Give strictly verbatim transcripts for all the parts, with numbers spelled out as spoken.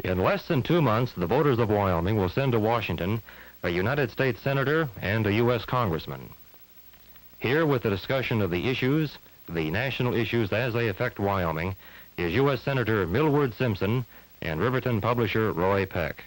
In less than two months, the voters of Wyoming will send to Washington a United States Senator and a U S Congressman. Here with the discussion of the issues, the national issues as they affect Wyoming, is U S Senator Millward Simpson and Riverton publisher Roy Peck.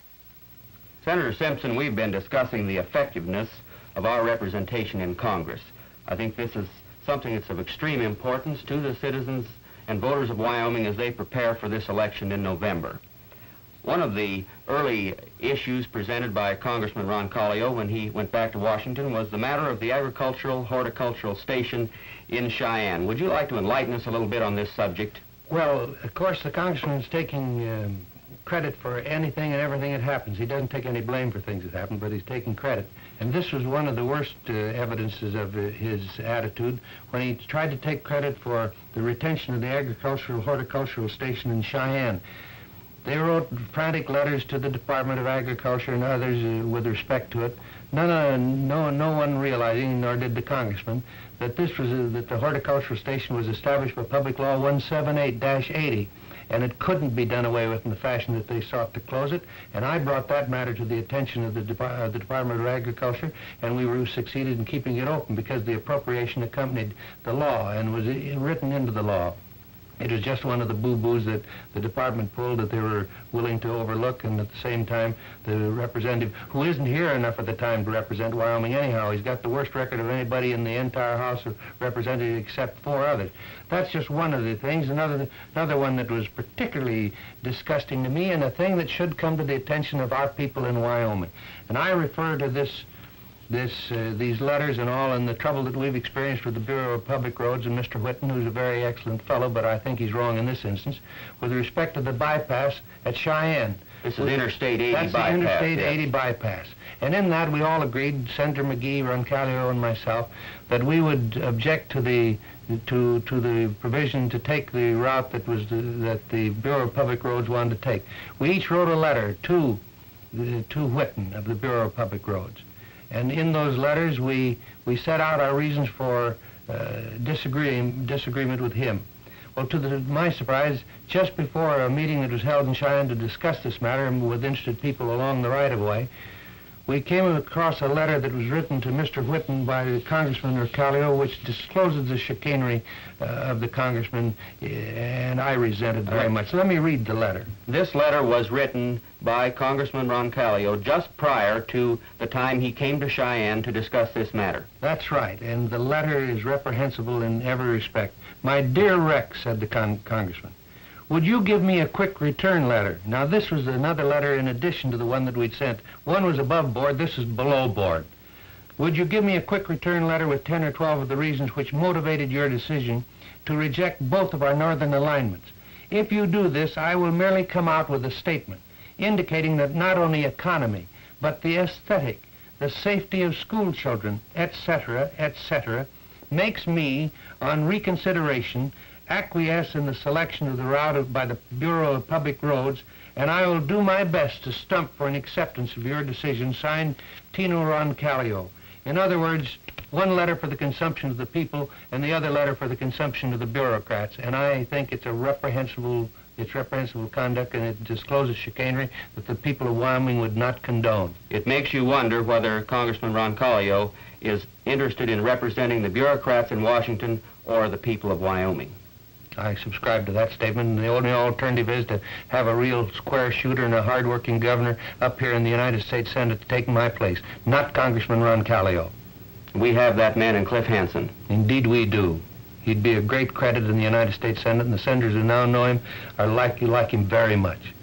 Senator Simpson, we've been discussing the effectiveness of our representation in Congress. I think this is something that's of extreme importance to the citizens and voters of Wyoming as they prepare for this election in November. One of the early issues presented by Congressman Roncalio when he went back to Washington was the matter of the agricultural horticultural station in Cheyenne. Would you like to enlighten us a little bit on this subject? Well, of course, the congressman's taking um, credit for anything and everything that happens. He doesn't take any blame for things that happen, but he's taking credit. And this was one of the worst uh, evidences of uh, his attitude when he tried to take credit for the retention of the agricultural horticultural station in Cheyenne. They wrote frantic letters to the Department of Agriculture and others uh, with respect to it. None, uh, no, no one realizing, nor did the congressman, that this was uh, that the horticultural station was established by Public Law one seventy-eight dash eighty, and it couldn't be done away with in the fashion that they sought to close it. And I brought that matter to the attention of the, Dep uh, the Department of Agriculture, and we were succeeded in keeping it open because the appropriation accompanied the law and was uh, written into the law. It was just one of the boo-boos that the department pulled that they were willing to overlook, and at the same time, the representative, who isn't here enough at the time to represent Wyoming anyhow, he's got the worst record of anybody in the entire House of Representatives except four others. That's just one of the things. Another, another one that was particularly disgusting to me, and a thing that should come to the attention of our people in Wyoming. And I refer to this This, uh, these letters and all, and the trouble that we've experienced with the Bureau of Public Roads and Mister Whitten, who's a very excellent fellow, but I think he's wrong in this instance, with respect to the bypass at Cheyenne. This is Interstate eighty That's bypass. That's the Interstate yes. eighty bypass. And in that, we all agreed, Senator McGee, Roncalio, and myself, that we would object to the to to the provision to take the route that was the, that the Bureau of Public Roads wanted to take. We each wrote a letter to the, to Whitten of the Bureau of Public Roads. And in those letters, we, we set out our reasons for uh, disagreeing, disagreement with him. Well, to the, my surprise, just before a meeting that was held in Cheyenne to discuss this matter and with interested people along the right-of-way, we came across a letter that was written to Mister Whitten by Congressman Roncalio, which discloses the chicanery uh, of the congressman, and I resent it very right. much. So let me read the letter. This letter was written by Congressman Roncalio just prior to the time he came to Cheyenne to discuss this matter. That's right, and the letter is reprehensible in every respect. My dear Rex, said the con congressman, would you give me a quick return letter? Now, this was another letter in addition to the one that we'd sent. One was above board, this is below board. Would you give me a quick return letter with ten or twelve of the reasons which motivated your decision to reject both of our northern alignments? If you do this, I will merely come out with a statement indicating that not only economy, but the aesthetic, the safety of school children, et cetera, et cetera, makes me, on reconsideration, acquiesce in the selection of the route of, by the Bureau of Public Roads, and I will do my best to stump for an acceptance of your decision, signed Tino Roncalio. In other words, one letter for the consumption of the people and the other letter for the consumption of the bureaucrats. And I think it's a reprehensible, it's reprehensible conduct, and it discloses chicanery that the people of Wyoming would not condone. It makes you wonder whether Congressman Roncalio is interested in representing the bureaucrats in Washington or the people of Wyoming. I subscribe to that statement, and the only alternative is to have a real square shooter and a hard-working governor up here in the United States Senate to take my place, not Congressman Roncalio. We have that man in Cliff Hansen. Indeed we do. He'd be a great credit in the United States Senate, and the senators who now know him are like, like him very much.